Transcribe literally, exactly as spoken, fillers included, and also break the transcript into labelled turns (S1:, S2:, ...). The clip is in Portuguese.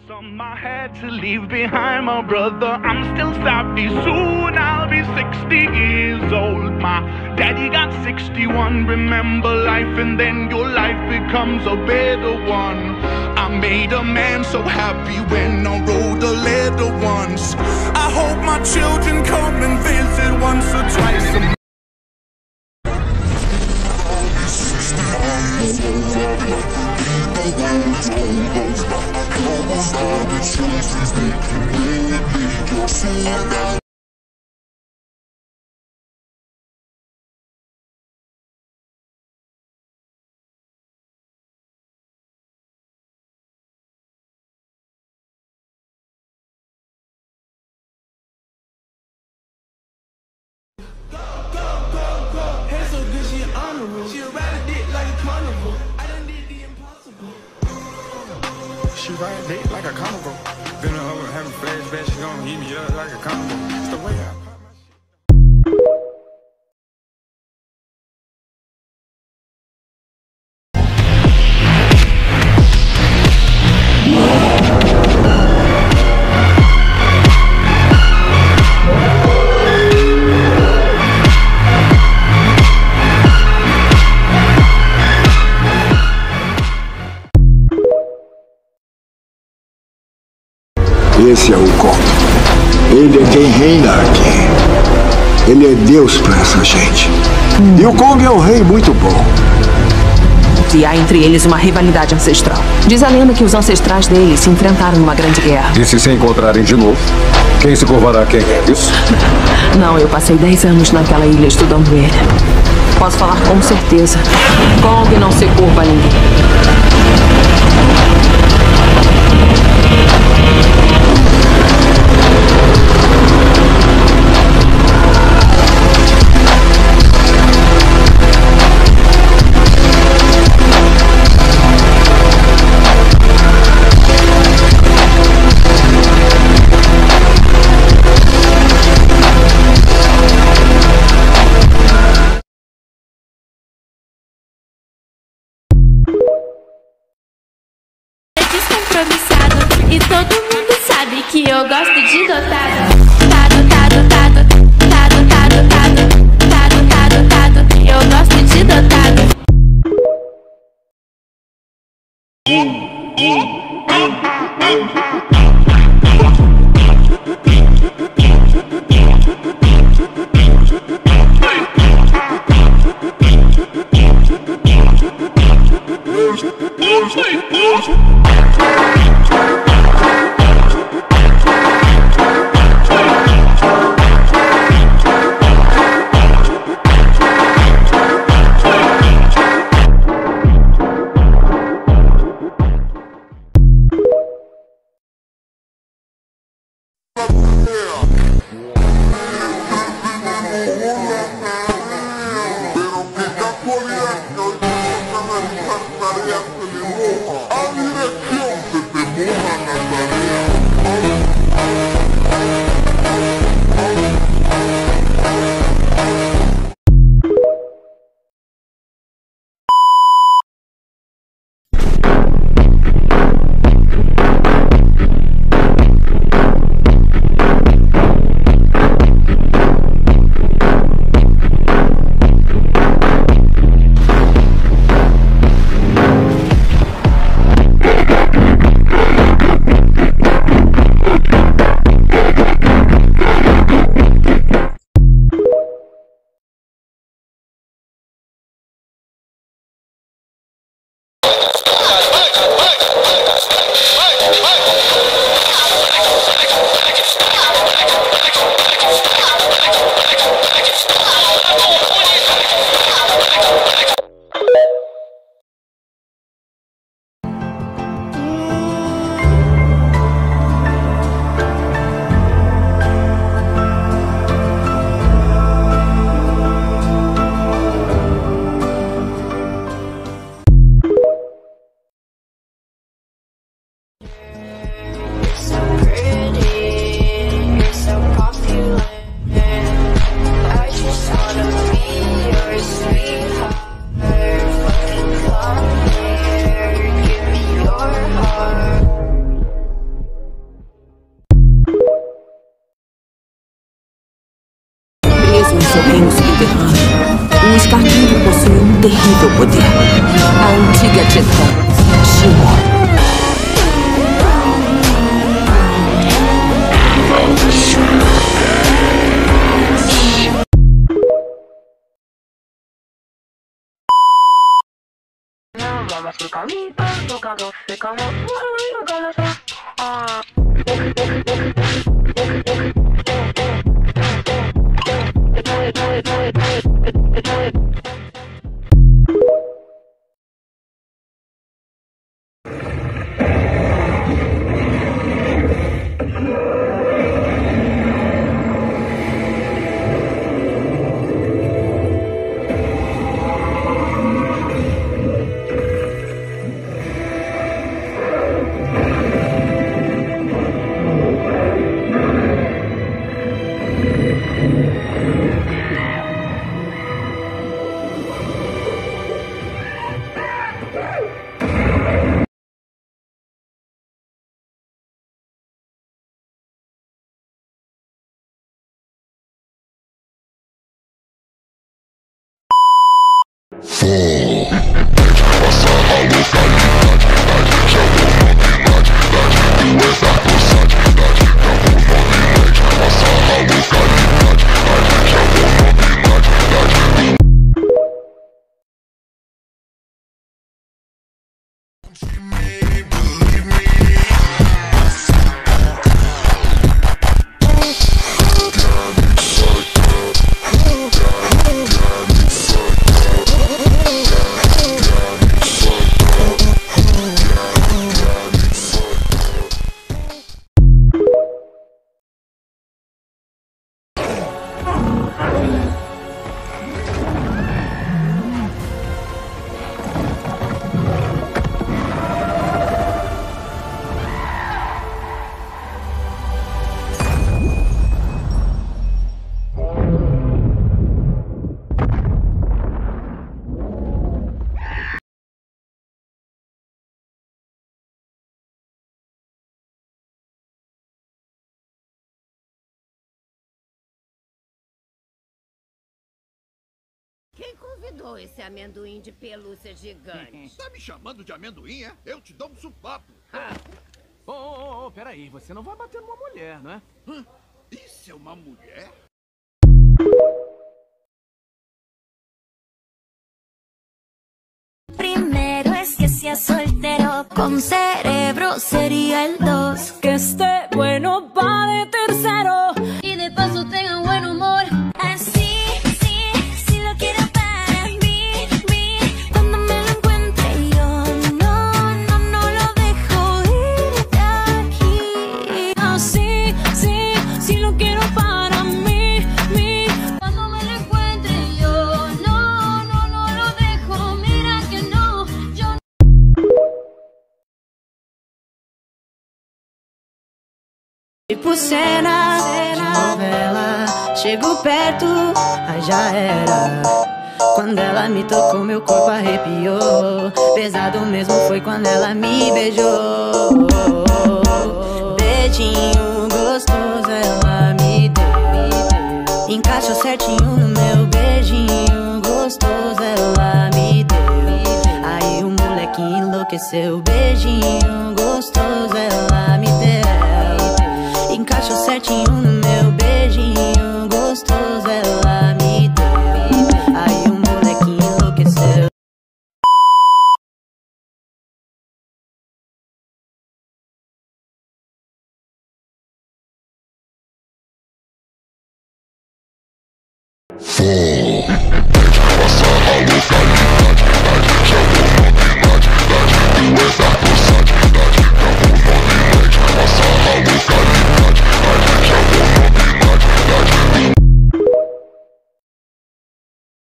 S1: Some I had to leave behind, my brother. I'm still savvy. Soon I'll be sixty years old. My daddy got sixty-one. Remember life, and then your life becomes a better one. I made a man so happy when I wrote a letter once. I hope my children come and visit once or twice a month.
S2: She ride dick like a carnival. Been over having flashbacks, she gon' eat me up like a carnival. It's the way I pop my shit.
S3: Esse é o Kong. Ele é quem reina aqui. Ele é Deus pra essa gente. Hum. E o Kong é um rei muito bom.
S4: E há entre eles uma rivalidade ancestral. Diz a lenda que os ancestrais deles se enfrentaram numa grande guerra.
S3: E se se encontrarem de novo, quem se curvará a quem? É isso?
S4: Não, eu passei dez anos naquela ilha estudando ele. Posso falar com certeza. Kong não se curva a ninguém.
S5: E todo mundo sabe que eu gosto de dotado. Tado, tado, tado, tado, tado, tado, tado, tado, tado. Eu gosto de dotado.
S4: fica me tocando, fica jogando só. Ah.
S6: Quem convidou esse amendoim de pelúcia gigante?
S7: Tá me chamando de amendoim, é? Eu te dou um supapo.
S8: Ô, ô, ô, peraí, você não vai bater numa mulher, não é?
S7: Hã? Isso é uma mulher?
S5: Primero es que sea soltero, con cerebro sería el dos.
S9: Que esté bueno pa' de tercero
S5: y de paso tenga buen humor. Así, sí, sí lo quiero para mí, mí. Cuando me lo encuentre yo, no, no, no lo dejo ir de aquí.
S9: Así, sí, sí lo quiero para mí, mí.
S5: Cuando me lo encuentre yo, no, no, no lo dejo. Mira que no, yo no.
S10: Tipo cena, cena, novela, chego perto, aí já era. Quando ela me tocou, meu corpo arrepiou. Pesado mesmo foi quando ela me beijou. Beijinho gostoso ela me deu. Encaixou certinho no meu beijinho gostoso ela me deu. Aí o molequinho enlouqueceu. Beijinho gostoso ela me deu. Encaixou certinho no meu beijinho gostoso ela me deu. Aí o molequinho enlouqueceu.
S3: Passa a luz aí.